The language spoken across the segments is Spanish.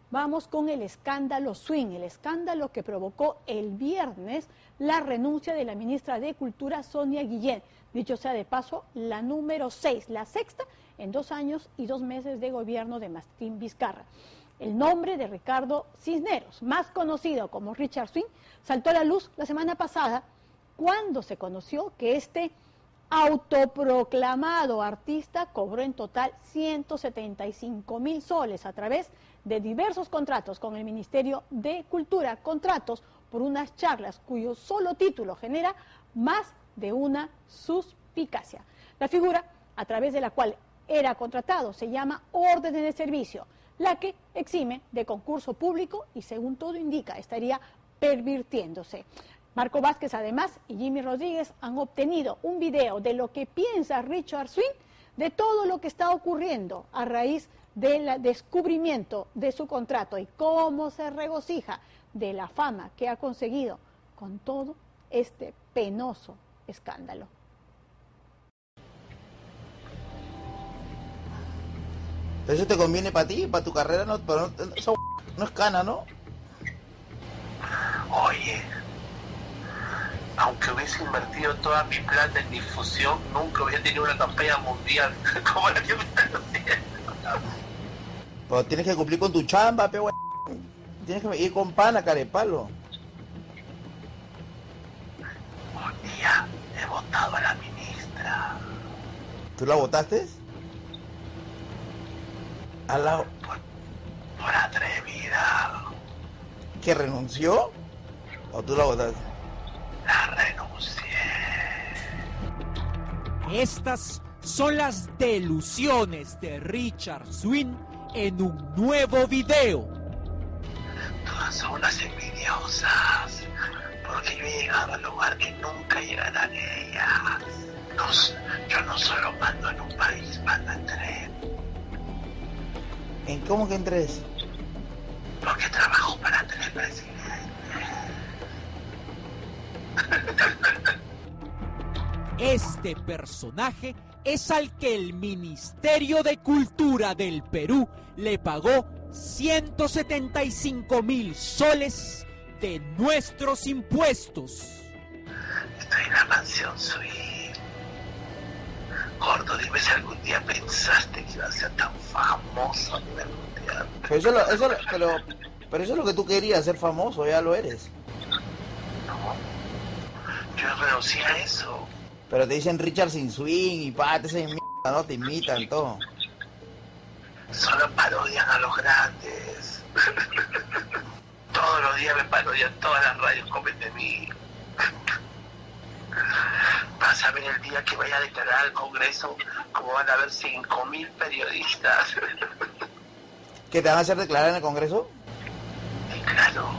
Vamos con el escándalo Swing, el escándalo que provocó el viernes la renuncia de la ministra de Cultura, Sonia Guillén. Dicho sea de paso, la número 6, la sexta en 2 años y 2 meses de gobierno de Martín Vizcarra. El nombre de Ricardo Cisneros, más conocido como Richard Swing, saltó a la luz la semana pasada cuando se conoció que este autoproclamado artista cobró en total 175.000 soles a través de diversos contratos con el Ministerio de Cultura, contratos por unas charlas cuyo solo título genera más de una suspicacia. La figura a través de la cual era contratado se llama órdenes de servicio, la que exime de concurso público y según todo indica estaría pervirtiéndose. Marco Vázquez además y Jimmy Rodríguez han obtenido un video de lo que piensa Richard Swing de todo lo que está ocurriendo a raíz del descubrimiento de su contrato y cómo se regocija de la fama que ha conseguido con todo este penoso escándalo. Eso te conviene para ti, para tu carrera, no, pero eso no es cana, ¿no? Oye, aunque hubiese invertido toda mi plata en difusión, nunca hubiera tenido una campaña mundial como la que me están haciendo. Pero tienes que cumplir con tu chamba, pe, tienes que ir con pana, carepalo. Un día he votado a la ministra. ¿Tú la votaste? A la... Por atrevida. ¿Que renunció? ¿O tú la votaste? La renuncié. Estas son las delusiones de Richard Swing en un nuevo video. Todas son unas envidiosas, porque yo he llegado al lugar que nunca llegarán ellas. Yo no solo mando en un país, mando en 3. ¿En cómo que en 3? Porque trabajo para 3 presidentes. Este personaje es al que el Ministerio de Cultura del Perú le pagó 175.000 soles de nuestros impuestos. Estoy en la mansión Swing. Gordo, dime si algún día pensaste que iba a ser tan famoso a nivel mundial. Pero eso es lo que tú querías, ser famoso, ya lo eres. No, yo renuncié a eso. Pero te dicen Richard sin Swing y te dicen mierda, ¿no? Te imitan, todo. Solo parodian a los grandes. Todos los días me parodian, todas las radios comen de mí. Vas a ver el día que vaya a declarar al Congreso como van a haber 5.000 periodistas. ¿Qué te van a hacer declarar en el Congreso? Y claro.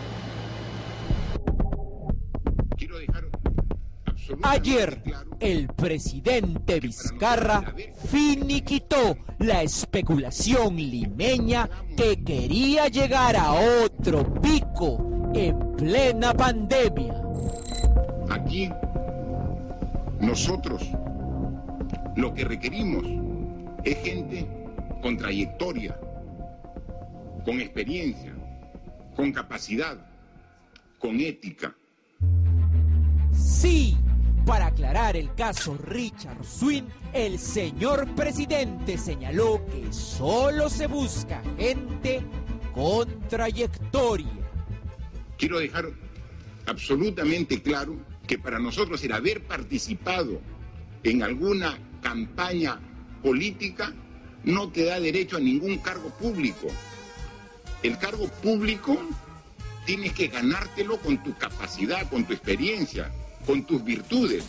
Quiero dejar Ayer, el presidente Vizcarra finiquitó la especulación limeña que quería llegar a otro pico en plena pandemia. Aquí, nosotros lo que requerimos es gente con trayectoria, con experiencia, con capacidad, con ética. Sí, para aclarar el caso Richard Swing, el señor presidente señaló que solo se busca gente con trayectoria. Quiero dejar absolutamente claro que para nosotros el haber participado en alguna campaña política no te da derecho a ningún cargo público. El cargo público tienes que ganártelo con tu capacidad, con tu experiencia, con tus virtudes.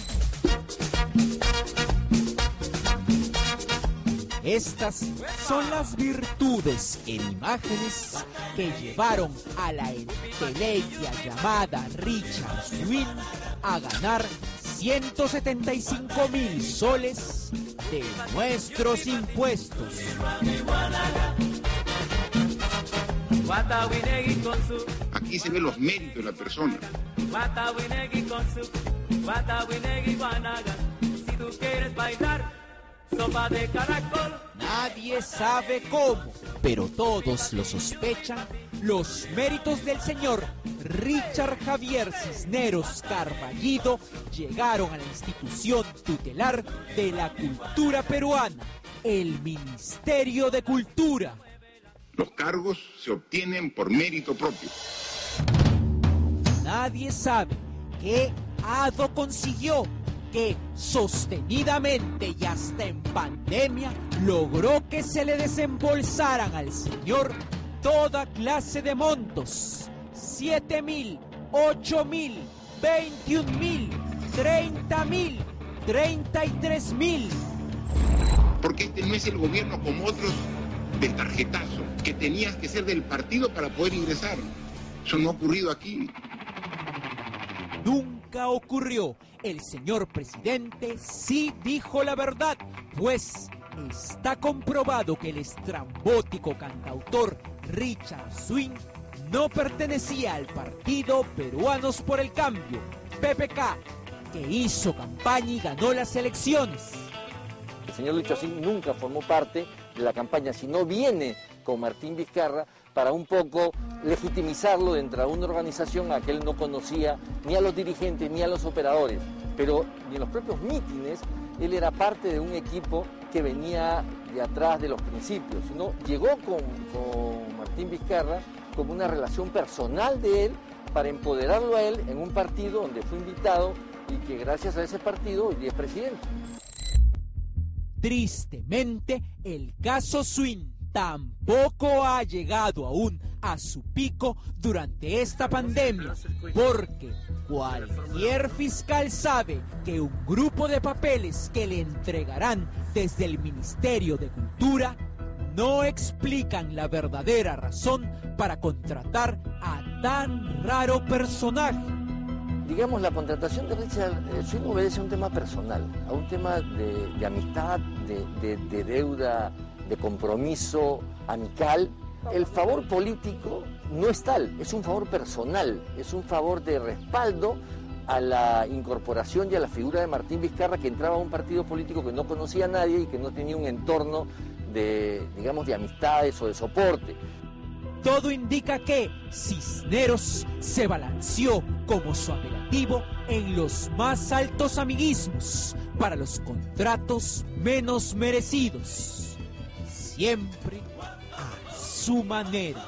Estas son las virtudes en imágenes que llevaron a la entelequia llamada Richard Swing a ganar 175.000 soles de nuestros impuestos. Aquí se ven los méritos de la persona. Si tú quieres bailar, sopa de caracol. Nadie sabe cómo, pero todos lo sospechan. Los méritos del señor Richard Javier Cisneros Carballido llegaron a la institución tutelar de la cultura peruana, el Ministerio de Cultura. Los cargos se obtienen por mérito propio. Nadie sabe qué Ado consiguió, que sostenidamente y hasta en pandemia logró que se le desembolsaran al señor toda clase de montos: 7.000, 8.000, 21.000, 30.000, 33.000. Porque este no es el gobierno como otros de tarjetazo, que tenías que ser del partido para poder ingresar. Eso no ha ocurrido aquí. Nunca ocurrió. El señor presidente sí dijo la verdad, pues está comprobado que el estrambótico cantautor Richard Swing no pertenecía al partido Peruanos por el Cambio, PPK, que hizo campaña y ganó las elecciones. El señor Richard Swing nunca formó parte de la campaña, sino viene con Martín Vizcarra para un poco legitimizarlo dentro de una organización a que él no conocía ni a los dirigentes ni a los operadores, pero ni en los propios mítines él era parte de un equipo que venía de atrás de los principios, sino llegó con Martín Vizcarra como una relación personal de él para empoderarlo a él en un partido donde fue invitado y que gracias a ese partido hoy día es presidente. Tristemente, el caso Swing tampoco ha llegado aún a su pico durante esta pandemia, porque cualquier fiscal sabe que un grupo de papeles que le entregarán desde el Ministerio de Cultura no explican la verdadera razón para contratar a tan raro personaje. Digamos, la contratación de Richard Swing obedece a un tema personal, a un tema de amistad, de deuda, de compromiso amical. El favor político no es tal, es un favor personal, es un favor de respaldo a la incorporación y a la figura de Martín Vizcarra, que entraba a un partido político que no conocía a nadie y que no tenía un entorno de, digamos, de amistades o de soporte. Todo indica que Cisneros se balanceó como su apelativo en los más altos amiguismos para los contratos menos merecidos, siempre a su manera.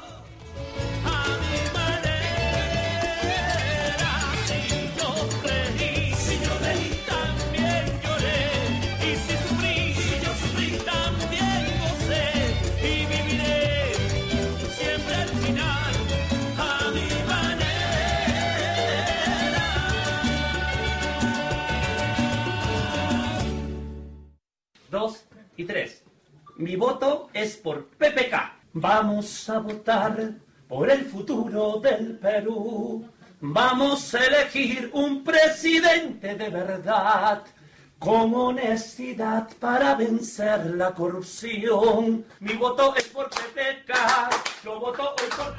Dos y tres. Mi voto es por PPK. Vamos a votar por el futuro del Perú. Vamos a elegir un presidente de verdad, con honestidad para vencer la corrupción. Mi voto es por PPK. Yo voto hoy por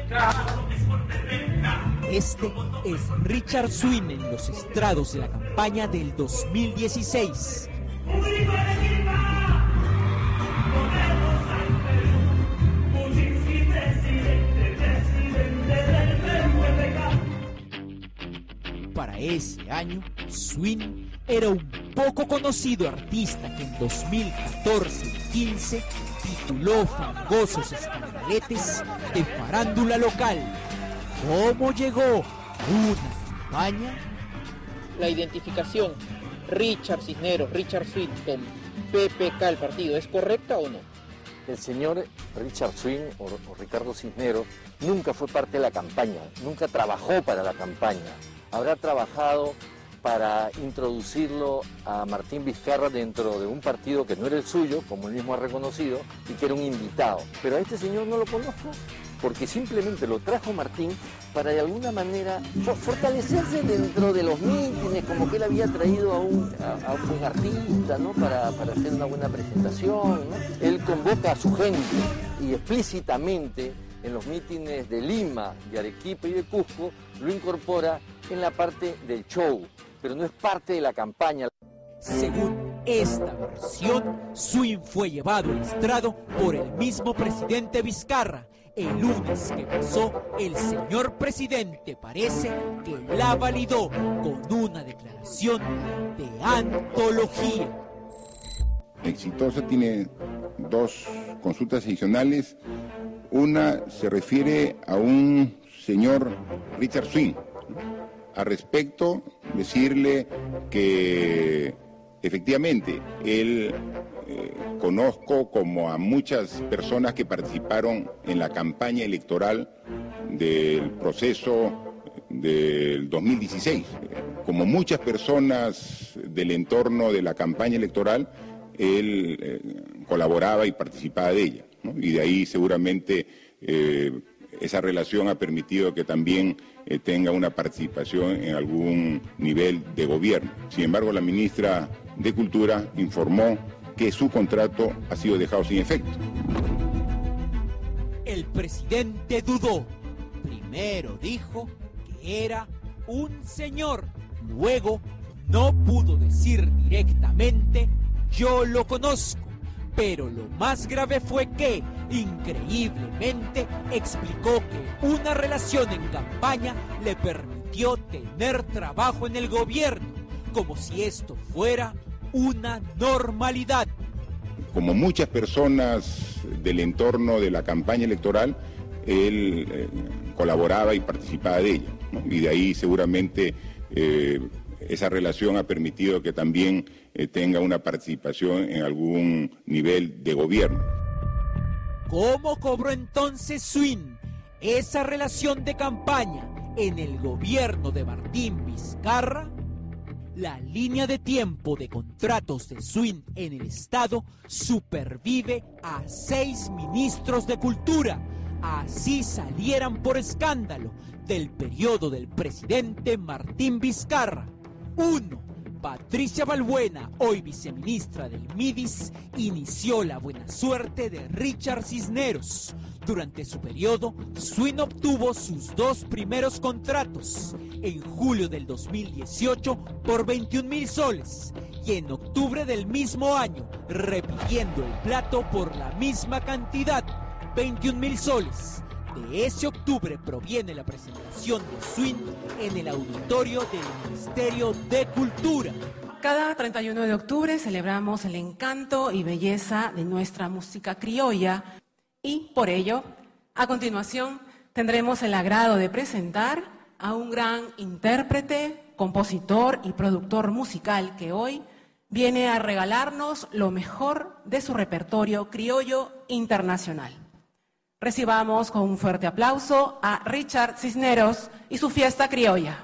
PPK. Este es Richard Swing en los estrados de la campaña del 2016. Para ese año, Swing era un poco conocido artista que en 2014 y 15 tituló fangosos escandaletes de farándula local. ¿Cómo llegó una campaña? La identificación Richard Cisneros, Richard Swing con PPK, el partido, ¿es correcta o no? El señor Richard Swing o Ricardo Cisneros nunca fue parte de la campaña, nunca trabajó para la campaña. Habrá trabajado para introducirlo a Martín Vizcarra dentro de un partido que no era el suyo, como él mismo ha reconocido, y que era un invitado. Pero a este señor no lo conozco, porque simplemente lo trajo Martín para de alguna manera fortalecerse dentro de los mítines, como que él había traído a un artista, ¿no? para hacer una buena presentación, ¿no? Él convoca a su gente y explícitamente en los mítines de Lima, de Arequipa y de Cusco lo incorpora en la parte del show, pero no es parte de la campaña. Según esta versión, Swing fue llevado al estrado por el mismo presidente Vizcarra. El lunes que pasó, el señor presidente parece que la validó con una declaración de antología. Exitosa tiene dos consultas adicionales. Una se refiere a un señor Richard Swing. Al respecto, decirle que efectivamente él conozco como a muchas personas que participaron en la campaña electoral del proceso del 2016. Como muchas personas del entorno de la campaña electoral, él colaboraba y participaba de ella, ¿no? Y de ahí seguramente esa relación ha permitido que también tenga una participación en algún nivel de gobierno. Sin embargo, la ministra de Cultura informó que su contrato ha sido dejado sin efecto. El presidente dudó. Primero dijo que era un señor. Luego no pudo decir directamente yo lo conozco. Pero lo más grave fue que, increíblemente, explicó que una relación en campaña le permitió tener trabajo en el gobierno, como si esto fuera una normalidad. Como muchas personas del entorno de la campaña electoral, él colaboraba y participaba de ella, ¿no? Y de ahí seguramente esa relación ha permitido que también tenga una participación en algún nivel de gobierno. ¿Cómo cobró entonces Swing esa relación de campaña en el gobierno de Martín Vizcarra? La línea de tiempo de contratos de Swing en el Estado supervive a 6 ministros de Cultura. Así salieran por escándalo del periodo del presidente Martín Vizcarra. 1. Patricia Balbuena, hoy viceministra del MIDIS, inició la buena suerte de Richard Cisneros. Durante su periodo, Swing obtuvo sus 2 primeros contratos, en julio del 2018 por 21,000 soles y en octubre del mismo año, repitiendo el plato por la misma cantidad, 21,000 soles. De ese octubre proviene la presentación de Swing en el auditorio del Ministerio de Cultura. Cada 31 de octubre celebramos el encanto y belleza de nuestra música criolla y por ello, a continuación, tendremos el agrado de presentar a un gran intérprete, compositor y productor musical que hoy viene a regalarnos lo mejor de su repertorio criollo internacional. Recibamos con un fuerte aplauso a Richard Cisneros y su fiesta criolla.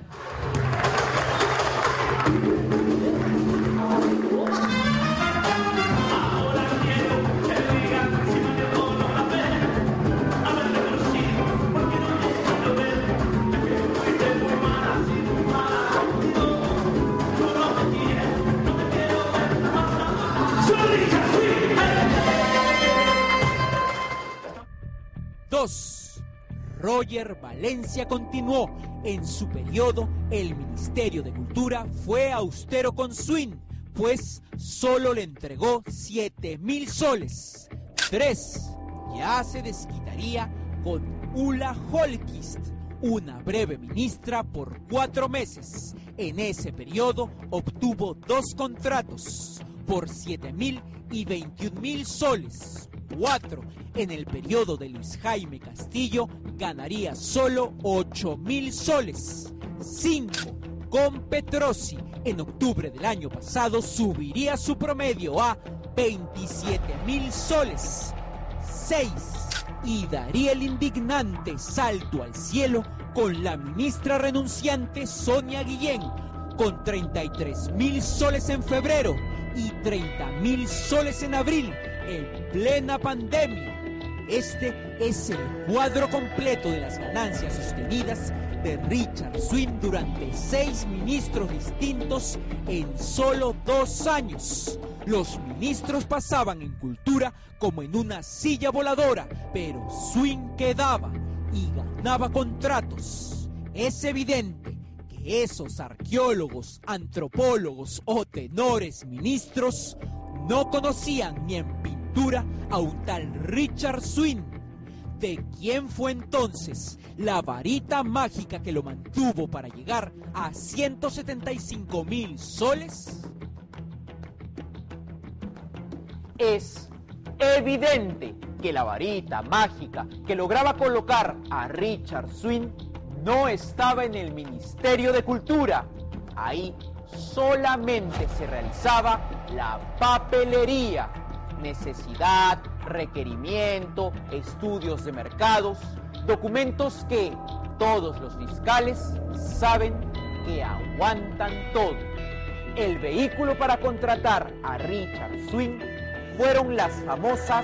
Roger Valencia continuó. En su periodo, el Ministerio de Cultura fue austero con Swing, pues solo le entregó 7,000 soles. 3. Ya se desquitaría con Ulla Holkist, una breve ministra por 4 meses. En ese periodo obtuvo 2 contratos por 7,000 y 21,000 soles. 4. En el periodo de Luis Jaime Castillo ganaría solo 8,000 soles. 5. Con Petrosi, en octubre del año pasado subiría su promedio a 27,000 soles. 6. Y daría el indignante salto al cielo con la ministra renunciante Sonia Guillén, con 33,000 soles en febrero y 30,000 soles en abril, en plena pandemia. Este es el cuadro completo de las ganancias sostenidas de Richard Swing durante 6 ministros distintos en solo 2 años. Los ministros pasaban en cultura como en una silla voladora, pero Swing quedaba y ganaba contratos. Es evidente que que esos arqueólogos, antropólogos o tenores ministros no conocían ni en pintura a un tal Richard Swing. ¿De quién fue entonces la varita mágica que lo mantuvo para llegar a 175,000 soles? Es evidente que la varita mágica que lograba colocar a Richard Swing no estaba en el Ministerio de Cultura. Ahí solamente se realizaba la papelería. Necesidad, requerimiento, estudios de mercados, documentos que todos los fiscales saben que aguantan todo. El vehículo para contratar a Richard Swing fueron las famosas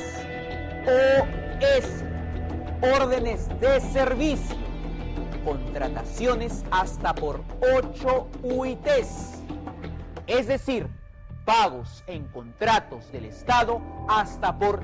OS, órdenes de servicio, contrataciones hasta por 8 UITs, es decir, pagos en contratos del Estado hasta por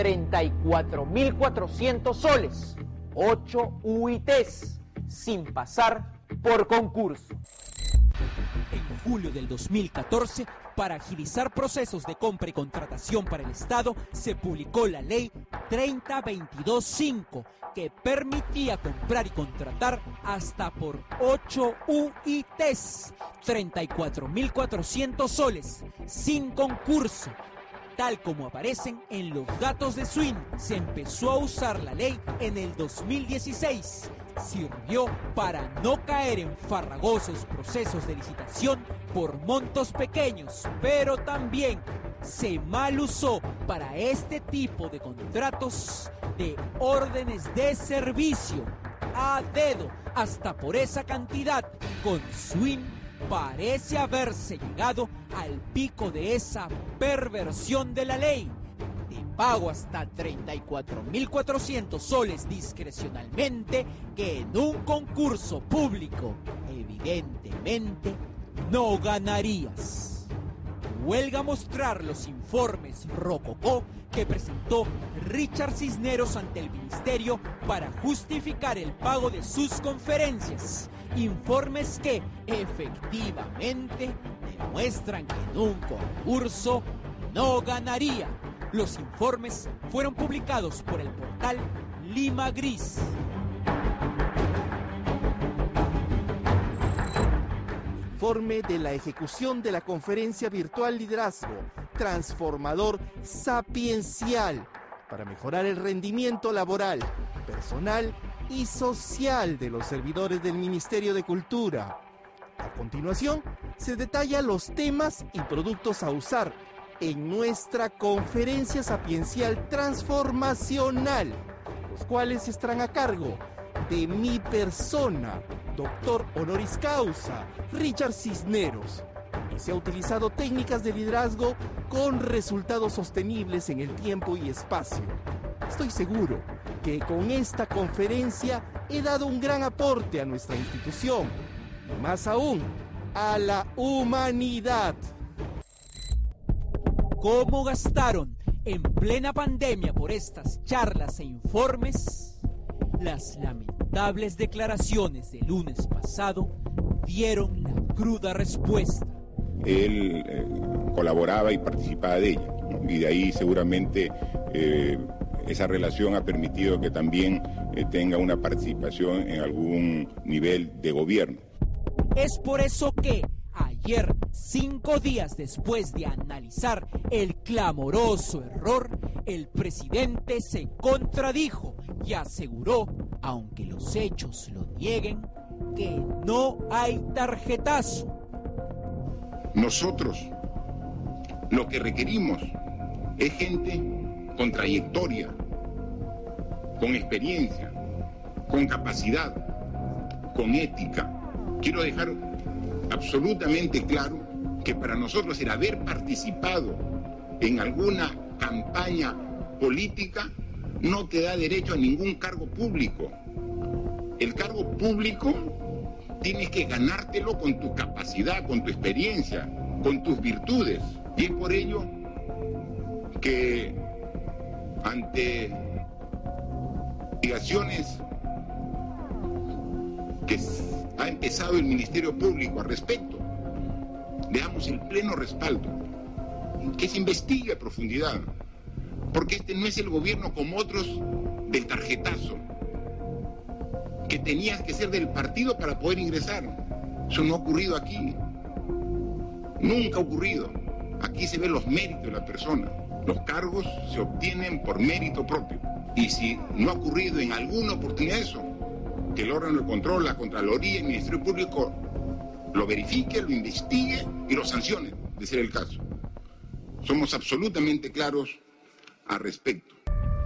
34.400 soles, 8 UITs, sin pasar por concurso. En julio del 2014, para agilizar procesos de compra y contratación para el Estado, se publicó la ley 3022-5, que permitía comprar y contratar hasta por 8 UITs, 34.400 soles, sin concurso. Tal como aparecen en los datos de Swing, se empezó a usar la ley en el 2016. Sirvió para no caer en farragosos procesos de licitación por montos pequeños, pero también se mal usó para este tipo de contratos de órdenes de servicio a dedo hasta por esa cantidad. Con Swing parece haberse llegado al pico de esa perversión de la ley, de pago hasta 34.400 soles discrecionalmente, que en un concurso público evidentemente no ganarías. Huelga mostrar los informes rococó que presentó Richard Cisneros ante el ministerio para justificar el pago de sus conferencias. Informes que efectivamente demuestran que en un concurso no ganaría. Los informes fueron publicados por el portal Lima Gris. Informe de la ejecución de la conferencia virtual Liderazgo Transformador Sapiencial para mejorar el rendimiento laboral, personal y social de los servidores del Ministerio de Cultura. A continuación, se detallan los temas y productos a usar en nuestra conferencia sapiencial transformacional, los cuales estarán a cargo de mi persona, doctor honoris causa, Richard Cisneros, y se ha utilizado técnicas de liderazgo con resultados sostenibles en el tiempo y espacio. Estoy seguro que con esta conferencia he dado un gran aporte a nuestra institución, y más aún, a la humanidad. ¿Cómo gastaron en plena pandemia por estas charlas e informes? Las lamentables declaraciones del lunes pasado dieron la cruda respuesta. Él colaboraba y participaba de ella, ¿no? Y de ahí seguramente esa relación ha permitido que también tenga una participación en algún nivel de gobierno. Es por eso que ayer, 5 días después de analizar el clamoroso error, el presidente se contradijo y aseguró, aunque los hechos lo nieguen, que no hay tarjetazo. Nosotros lo que requerimos es gente con trayectoria, con experiencia, con capacidad, con ética. Quiero dejar absolutamente claro que para nosotros el haber participado en alguna campaña política no te da derecho a ningún cargo público. El cargo público tienes que ganártelo con tu capacidad, con tu experiencia, con tus virtudes. Y es por ello que ante investigaciones que ha empezado el Ministerio Público al respecto. Le damos el pleno respaldo, que se investigue a profundidad, porque este no es el gobierno como otros del tarjetazo, que tenías que ser del partido para poder ingresar. Eso no ha ocurrido aquí, nunca ha ocurrido. Aquí se ven los méritos de la persona, los cargos se obtienen por mérito propio, y si no ha ocurrido en alguna oportunidad eso, que el órgano de control, la Contraloría, el Ministerio Público lo verifique, lo investigue y lo sancione, de ser el caso. Somos absolutamente claros al respecto.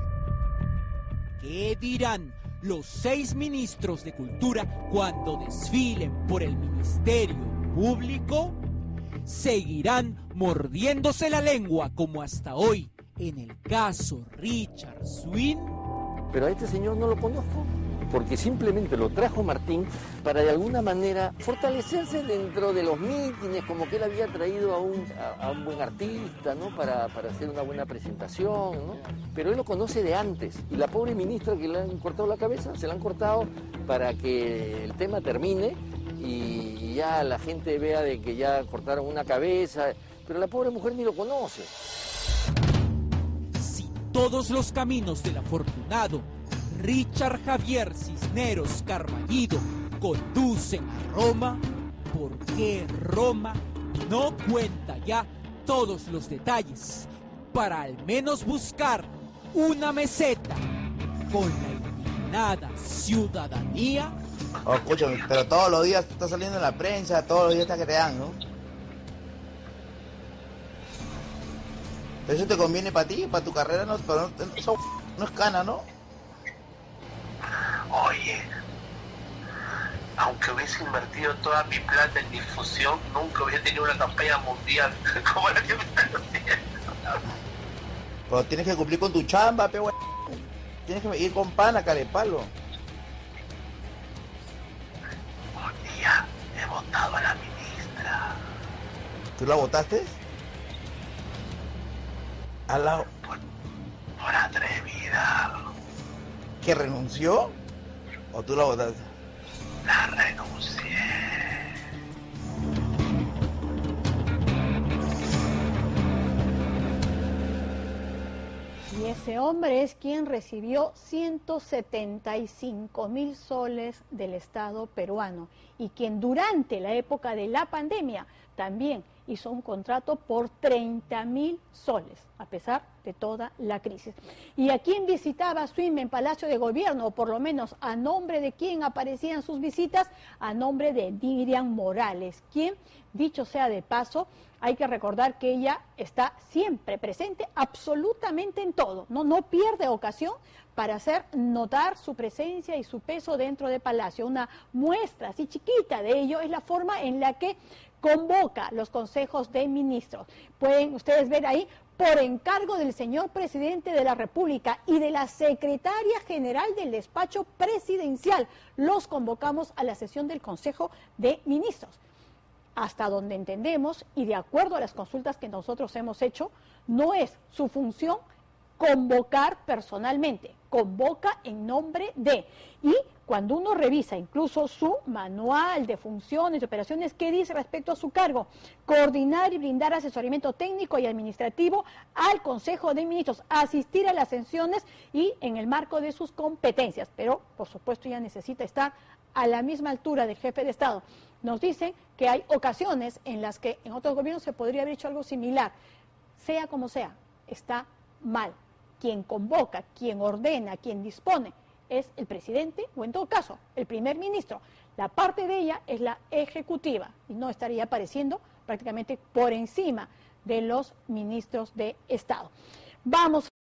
¿Qué dirán los 6 ministros de Cultura cuando desfilen por el Ministerio Público? ¿Seguirán mordiéndose la lengua como hasta hoy en el caso Richard Swin? Pero a este señor no lo conozco, porque simplemente lo trajo Martín para de alguna manera fortalecerse dentro de los mítines, como que él había traído a un buen artista, ¿no? Para hacer una buena presentación, ¿no? Pero él lo conoce de antes, y la pobre ministra que le han cortado la cabeza, se la han cortado para que el tema termine y ya la gente vea de que ya cortaron una cabeza, pero la pobre mujer ni lo conoce. Si todos los caminos del afortunado Richard Javier Cisneros Carballido conducen a Roma, ¿por qué Roma no cuenta ya todos los detalles para al menos buscar una meseta con la indignada ciudadanía? Oh, escúchame, pero todos los días está saliendo en la prensa, todos los días está creando, ¿no? Eso te conviene para ti, para tu carrera, no, pero eso no es cana, ¿no? Oye, aunque hubiese invertido toda mi plata en difusión, nunca hubiera tenido una campaña mundial como la que me están haciendo. Pero tienes que cumplir con tu chamba, pe, tienes que ir con pana, carepalo. Un día he votado a la ministra. ¿Tú la votaste? A la... Por atrevida. ¿Que renunció? ¿O tú la votaste? La renuncié. Y ese hombre es quien recibió 175.000 soles del Estado peruano y quien durante la época de la pandemia también hizo un contrato por 30.000 soles, a pesar de toda la crisis. ¿Y a quién visitaba Swin en Palacio de Gobierno? O por lo menos a nombre de quién aparecían sus visitas, a nombre de Miriam Morales, quien, dicho sea de paso, hay que recordar que ella está siempre presente, absolutamente en todo, no pierde ocasión para hacer notar su presencia y su peso dentro de Palacio. Una muestra así chiquita de ello es la forma en la que convoca los consejos de ministros. Pueden ustedes ver ahí, por encargo del señor presidente de la República y de la secretaria general del despacho presidencial, los convocamos a la sesión del Consejo de Ministros. Hasta donde entendemos y de acuerdo a las consultas que nosotros hemos hecho, no es su función convocar personalmente, convoca en nombre de. Y cuando uno revisa incluso su manual de funciones y operaciones, ¿qué dice respecto a su cargo? Coordinar y brindar asesoramiento técnico y administrativo al Consejo de Ministros, asistir a las sesiones y en el marco de sus competencias. Pero, por supuesto, ya necesita estar a la misma altura del jefe de Estado. Nos dicen que hay ocasiones en las que en otros gobiernos se podría haber hecho algo similar. Sea como sea, está mal. Quien convoca, quien ordena, quien dispone es el presidente o en todo caso el primer ministro. La parte de ella es la ejecutiva y no estaría apareciendo prácticamente por encima de los ministros de Estado. Vamos